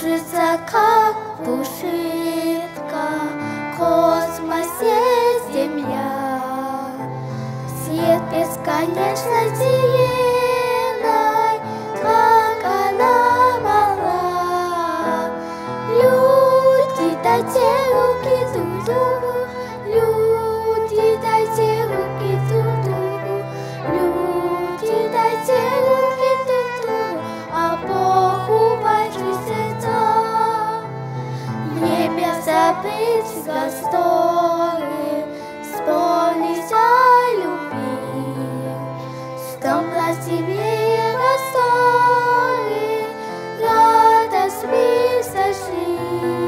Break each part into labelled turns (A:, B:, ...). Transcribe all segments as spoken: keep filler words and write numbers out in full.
A: кружится, как пушинка в космосе Земля. Свет бесконечно зеленой, как она мала. Люди, дайте руки друг другу, люди, дайте руки друг другу, люди, дайте руки друг другу, а Богу ваши сердца. В небе забыть просторы, вспомнить о любви, что красивее рассоры, радость мир сошли.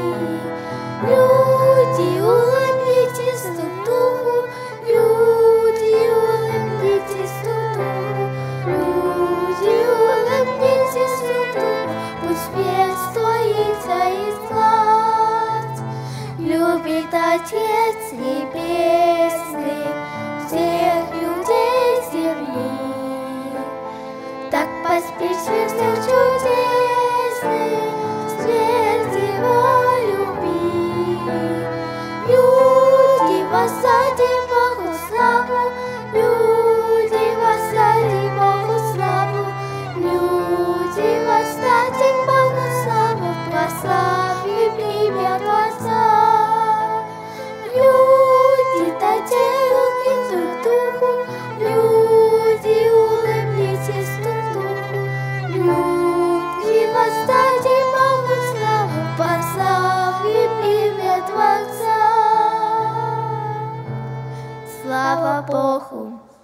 A: Люди, улыбнитесь друг другу, люди, улыбнитесь друг другу, люди, улыбнитесь друг другу, пусть свет струится из глаз. Любит Отец Небесный всех людей земли, так поспешил всех чудесный свет Его любви. Люди, воздадим Богу славу, люди, воздадим Богу славу, люди, воздадим Богу славу, прославим имя Творца. Люди, дайте руки друг другу, люди, улыбнитесь друг другу, люди, воздадим Богу славу, прославим имя Творца. Слава Богу!